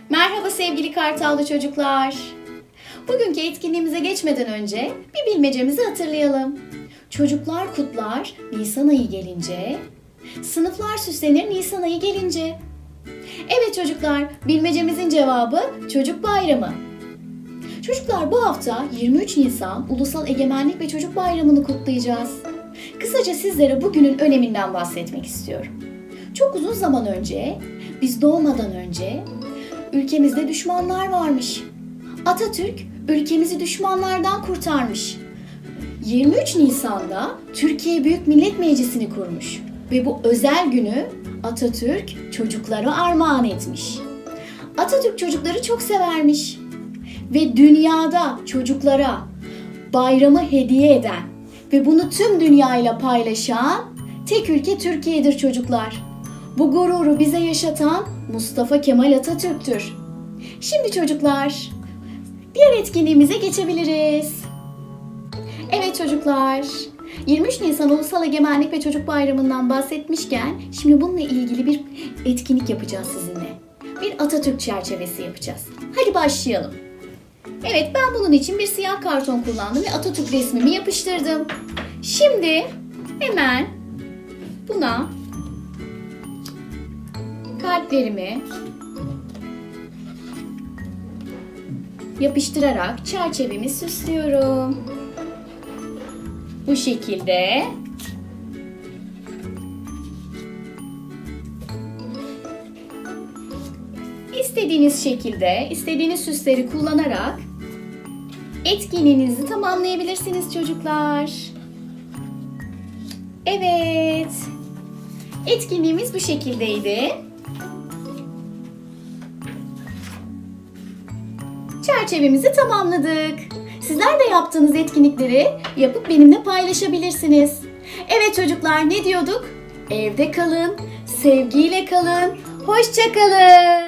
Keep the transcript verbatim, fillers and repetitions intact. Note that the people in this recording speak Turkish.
Merhaba sevgili Kartallı çocuklar. Bugünkü etkinliğimize geçmeden önce bir bilmecemizi hatırlayalım. Çocuklar kutlar Nisan ayı gelince, sınıflar süslenir Nisan ayı gelince. Evet çocuklar, bilmecemizin cevabı Çocuk Bayramı. Çocuklar, bu hafta yirmi üç Nisan Ulusal Egemenlik ve Çocuk Bayramı'nı kutlayacağız. Kısaca sizlere bugünün öneminden bahsetmek istiyorum. Çok uzun zaman önce, biz doğmadan önce ülkemizde düşmanlar varmış. Atatürk ülkemizi düşmanlardan kurtarmış. yirmi üç Nisan'da Türkiye Büyük Millet Meclisi'ni kurmuş ve bu özel günü Atatürk çocuklara armağan etmiş. Atatürk çocukları çok severmiş ve dünyada çocuklara bayramı hediye eden ve bunu tüm dünyayla paylaşan tek ülke Türkiye'dir çocuklar. Bu gururu bize yaşatan Mustafa Kemal Atatürk'tür. Şimdi çocuklar, diğer etkinliğimize geçebiliriz. Evet çocuklar, yirmi üç Nisan Ulusal Egemenlik ve Çocuk Bayramı'ndan bahsetmişken şimdi bununla ilgili bir etkinlik yapacağız sizinle. Bir Atatürk çerçevesi yapacağız. Hadi başlayalım. Evet, ben bunun için bir siyah karton kullandım ve Atatürk resmimi yapıştırdım. Şimdi hemen buna kalplerimi yapıştırarak çerçevemi süslüyorum. Bu şekilde. İstediğiniz şekilde, istediğiniz süsleri kullanarak etkinliğinizi tamamlayabilirsiniz çocuklar. Evet. Etkinliğimiz bu şekildeydi. Çerçevemizi tamamladık. Sizler de yaptığınız etkinlikleri yapıp benimle paylaşabilirsiniz. Evet çocuklar, ne diyorduk? Evde kalın, sevgiyle kalın, hoşça kalın.